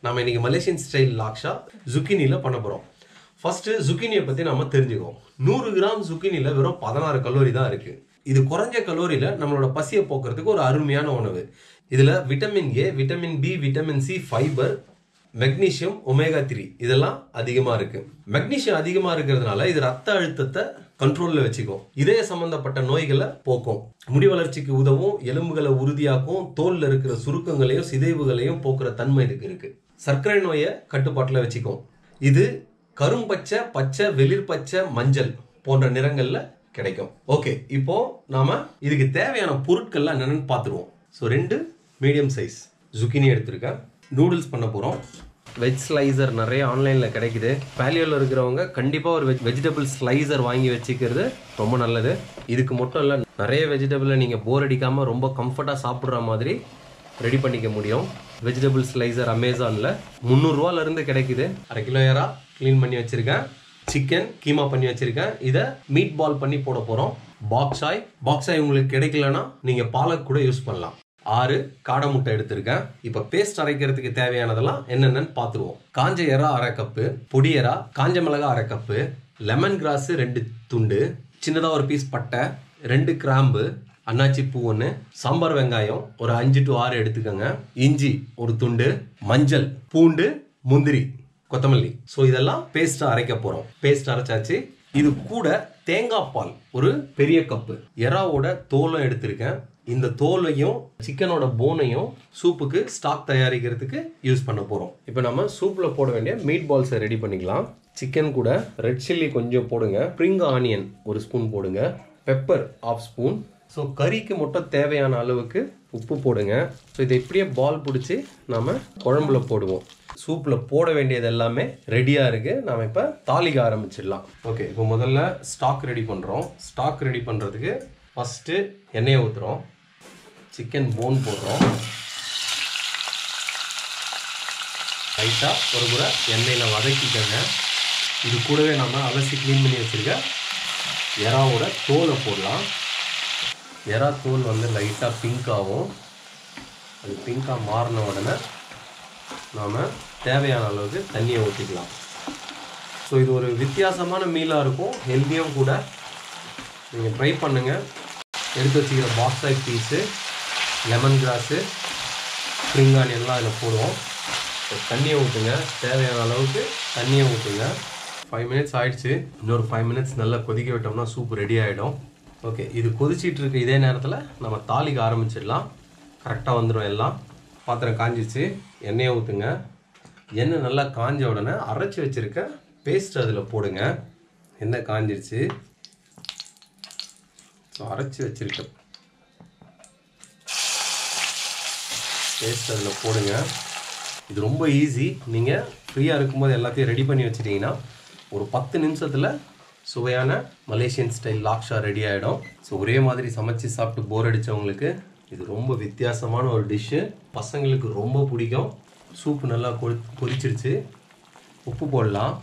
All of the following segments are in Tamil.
நாம இன்னைக்கு மலேசியன் ஸ்டைல் லாக்ஷா zucchiniல பண்ண போறோம். ஃபர்ஸ்ட் zucchiniயை பத்தி நாம தெரிஞ்சுக்குவோம். 100 கிராம் zucchiniல வெறும் 16 கலோரி தான் இருக்கு. இது குறைஞ்ச கலோரியில நம்மளோட பசியை போக்குறதுக்கு ஒரு அருமையான உணவு. இதுல vitamin A, vitamin B, vitamin C, fibre, magnesium, omega 3 இதெல்லாம் அதிகமா இருக்கு. மெக்னீசியம் அதிகமா இருக்கிறதுனால இது ரத்த அழுத்தத்தை கண்ட்ரோல்ல வச்சுக்கும். இதய சம்பந்தப்பட்ட நோய்களை போக்கும், முடி வளர்ச்சிக்கு உதவும், எலும்புகளை உறுதியாக்கும், தோல்ல இருக்கிற சுருக்கங்களையும் சிதைவுகளையும் போக்குற தன்மை இதுக்கு இருக்கு. சர்க்கரை நோயை கட்டுப்பாட்டுல வச்சுக்கும். இது கரும்பச்சை, பச்சை, வெளிர் பச்சை, மஞ்சள் போன்ற நிறங்கள்ல கிடைக்கும். ஓகே, இப்போ நாம இதுக்கு தேவையான பொருட்கள்லாம் என்னன்னு பார்த்துருவோம். ஸோ 2 மீடியம் சைஸ் zucchini எடுத்திருக்கேன். நூடுல்ஸ் பண்ண போகிறோம். வெஜ் ஸ்லைசர் நிறைய ஆன்லைனில் கிடைக்குது. பேலியோவில் இருக்கிறவங்க கண்டிப்பாக ஒரு வெஜிடபிள் ஸ்லைசர் வாங்கி வச்சுக்கிறது ரொம்ப நல்லது. இதுக்கு மட்டும் இல்லை, நிறைய வெஜிடபிளை நீங்கள் போர் அடிக்காமல் ரொம்ப கம்ஃபர்ட்டாக சாப்பிட்ற மாதிரி ரெடி பண்ணிக்க முடியும். வெஜிடபிள் ஸ்லைசர் அமேசானில் 300 ரூபாயிலிருந்து கிடைக்குது. 1/2 கிலோ ஏரா க்ளீன் பண்ணி வச்சுருக்கேன். சிக்கன் கீமா பண்ணி வச்சுருக்கேன். இதை மீட் பால் பண்ணி போட போகிறோம். பாக்ஸாய் உங்களுக்கு கிடைக்கலன்னா நீங்கள் பாலக் கூட யூஸ் பண்ணலாம். 6 காடை முட்டை எடுத்திருக்கேன். இப்போ பேஸ்ட் அரைக்கிறதுக்கு தேவையானதெல்லாம் என்னென்னு பார்த்துருவோம். காஞ்ச எறா 1/2 கப்பு, பொடி எறா, காஞ்ச மிளகா 1/2 கப்பு, லெமன் கிராஸ் 2 துண்டு, சின்னதாக ஒரு பீஸ் பட்டை, 2 கிராம்பு, அன்னாச்சி பூ 1, சாம்பார் வெங்காயம் ஒரு 5 to 6 எடுத்துக்கோங்க, இஞ்சி ஒரு துண்டு, மஞ்சள், பூண்டு, முந்திரி, கொத்தமல்லி. ஸோ இதெல்லாம் பேஸ்ட் அரைக்க போகிறோம். பேஸ்ட் அரைச்சாச்சு. இது கூட தேங்காய் பால் ஒரு பெரிய கப்பு, எறாவோட தோலும் எடுத்திருக்கேன். இந்த தோலையும் சிக்கனோட போனையும் சூப்புக்கு ஸ்டாக் தயாரிக்கிறதுக்கு யூஸ் பண்ண போகிறோம். இப்போ நம்ம சூப்பில் போட வேண்டிய மீட் பால்ஸை ரெடி பண்ணிக்கலாம். சிக்கன் கூட ரெட் சில்லி கொஞ்சம் போடுங்க, ஸ்ப்ரிங் ஆனியன் 1 ஸ்பூன் போடுங்க, பெப்பர் 1/2 ஸ்பூன். ஸோ கறிக்கு மட்டும் தேவையான அளவுக்கு உப்பு போடுங்க. ஸோ இதை இப்படியே பால் பிடிச்சி நாம் குழம்புல போடுவோம். சூப்பில் போட வேண்டியது எல்லாமே ரெடியாக இருக்குது. நாம் இப்போ தாளிக்க ஆரம்பிச்சிடலாம். ஓகே, இப்போ முதல்ல ஸ்டாக் ரெடி பண்ணுறோம். ஸ்டாக் ரெடி பண்ணுறதுக்கு ஃபஸ்ட்டு எண்ணெயை ஊற்றுறோம். சிக்கன் போன் போடுறோம். லைட்டாக ஒரு முறை எண்ணெயில் வதக்கிக்கங்க. இது கூடவே நம்ம அலசி க்ளீன் பண்ணி வச்சுருக்க எறாவோட தோலை போடலாம். எறா தோல் வந்து லைட்டாக பிங்க் ஆகும். அது பிங்காக மாறின உடனே நாம் தேவையான அளவுக்கு தண்ணியை ஊற்றிக்கலாம். ஸோ இது ஒரு வித்தியாசமான மீலாக இருக்கும், ஹெல்த்தியும் கூட. நீங்கள் ட்ரை பண்ணுங்கள். எடுத்து வச்சுக்கிற pak choi piece, lemongrass, spring ஆனியன்லாம் அதில் போடுவோம். தண்ணியை ஊற்றுங்க, தேவையான அளவுக்கு தண்ணியை ஊற்றுங்க. 5 மினிட்ஸ் ஆயிடுச்சு. இன்னொரு 5 மினிட்ஸ் நல்லா கொதிக்க விட்டோம்னா சூப் ரெடி ஆகிடும். ஓகே, இது கொதிச்சிட்டு இருக்க இதே நேரத்தில் நம்ம தாளிக்க ஆரம்பிச்சிடலாம். கரெக்டாக வந்துடும் எல்லாம். பாத்திரம் காஞ்சிச்சு. எண்ணெயை ஊற்றுங்க. எண்ணெய் நல்லா காஞ்ச உடனே அரைச்சி வச்சுருக்க பேஸ்ட் அதில் போடுங்க. எண்ணெய் காஞ்சிருச்சு. ஸோ அரைச்சி வச்சுருக்க பேஸ்ட் அதில் போடுங்க. இது ரொம்ப ஈஸி. நீங்கள் ஃப்ரீயாக இருக்கும்போது எல்லாத்தையும் ரெடி பண்ணி வச்சுட்டிங்கன்னா ஒரு 10 நிமிஷத்தில் சுவையான மலேசியன் ஸ்டைல் லாக்ஷா ரெடி ஆகிடும். ஸோ ஒரே மாதிரி சமைச்சு சாப்பிட்டு போர் அடித்தவங்களுக்கு இது ரொம்ப வித்தியாசமான ஒரு டிஷ்ஷு. பசங்களுக்கு ரொம்ப பிடிக்கும். சூப்பு நல்லா கொதிச்சிருச்சு. உப்பு போடலாம்.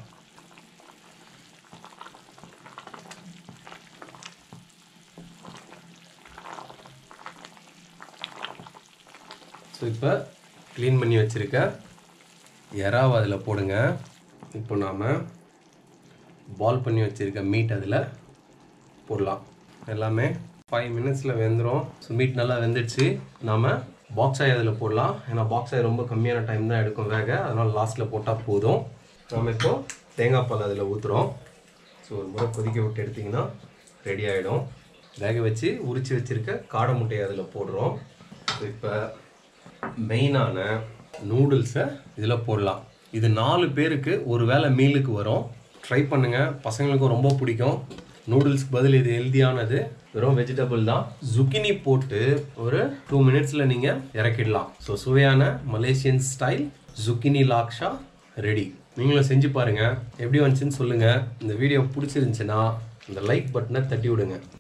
ஸோ இப்போ க்ளீன் பண்ணி வச்சுருக்க எறாவை அதில் போடுங்க. இப்போ நாம் பால் பண்ணி வச்சுருக்க மீட் அதில் போடலாம். எல்லாமே 5 மினிட்ஸில் வெந்துடும். ஸோ மீட் நல்லா வெந்துடுச்சு. நாம் பாக்ஸாய் அதில் போடலாம். ஏன்னா பாக்ஸாய் ரொம்ப கம்மியான டைம் தான் எடுக்கும் வேக, அதனால் லாஸ்ட்டில் போட்டால் போதும். நாம் இப்போ தேங்காய் பால் அதில் ஊற்றுறோம். ஸோ ஒரு முறை கொதிக்க விட்டு எடுத்திங்கன்னா ரெடி ஆகிடும். வேக வச்சு உரித்து வச்சுருக்க காடை முட்டையை அதில் போடுறோம். ஸோ இப்போ மெயினான நூடுல்ஸை இதில் போடலாம். இது 4 பேருக்கு ஒரு வேளை மீலுக்கு வரும். ட்ரை பண்ணுங்கள், பசங்களுக்கும் ரொம்ப பிடிக்கும். நூடுல்ஸ்க்கு பதில் இது ஹெல்த்தியானது. வெறும் வெஜிடபிள் தான். zucchini போட்டு ஒரு 2 மினிட்ஸில் நீங்கள் இறக்கிடலாம். ஸோ சுவையான Malaysian style zucchini laksa ready. நீங்களும் செஞ்சு பாருங்கள். எப்படி வந்துச்சுன்னு சொல்லுங்கள். இந்த வீடியோ பிடிச்சிருந்துச்சுன்னா இந்த லைக் பட்டனை தட்டி விடுங்க.